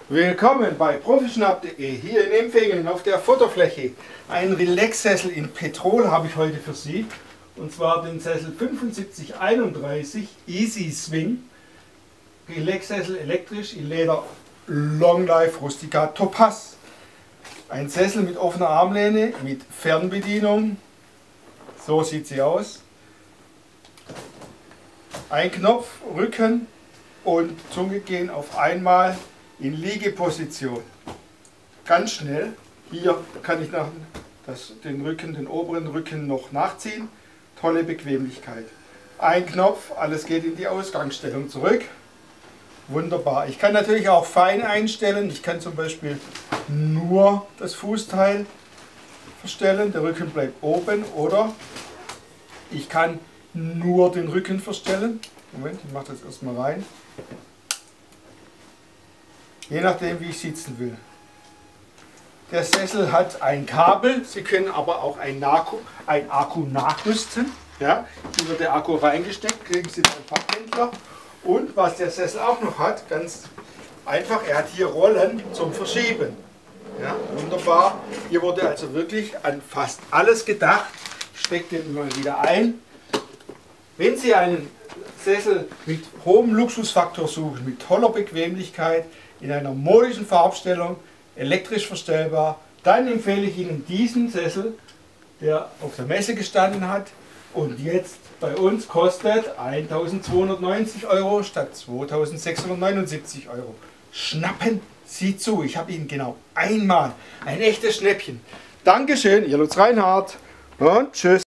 Willkommen bei Profischnapp.de. Hier in Empfingen auf der Futterfläche. Einen Relax-Sessel in Petrol habe ich heute für Sie. Und zwar den Sessel 7531 Easy Swing. Relax-Sessel elektrisch in Leder Long Life Rustica Topaz. Ein Sessel mit offener Armlehne, mit Fernbedienung. So sieht sie aus. Ein Knopf, Rücken und Zunge gehen auf einmal in Liegeposition. Ganz schnell. Hier kann ich den oberen Rücken noch nachziehen. Tolle Bequemlichkeit. Ein Knopf, alles geht in die Ausgangsstellung zurück. Wunderbar. Ich kann natürlich auch fein einstellen. Ich kann zum Beispiel nur das Fußteil verstellen. Der Rücken bleibt oben. Oder ich kann nur den Rücken verstellen. Moment, ich mache das erstmal rein. Je nachdem, wie ich sitzen will. Der Sessel hat ein Kabel. Sie können aber auch ein Akku nachrüsten. Ja, hier wird der Akku reingesteckt, kriegen Sie beim Fachhändler. Und was der Sessel auch noch hat, ganz einfach, er hat hier Rollen zum Verschieben. Ja, wunderbar. Hier wurde also wirklich an fast alles gedacht. Ich stecke den mal wieder ein. Wenn Sie einen Sessel mit hohem Luxusfaktor suchen, mit toller Bequemlichkeit, in einer modischen Farbstellung, elektrisch verstellbar, dann empfehle ich Ihnen diesen Sessel, der auf der Messe gestanden hat und jetzt bei uns kostet 1.290 € statt 2.679 €. Schnappen Sie zu, ich habe Ihnen genau einmal ein echtes Schnäppchen. Dankeschön, Ihr Lutz Reinhardt und tschüss.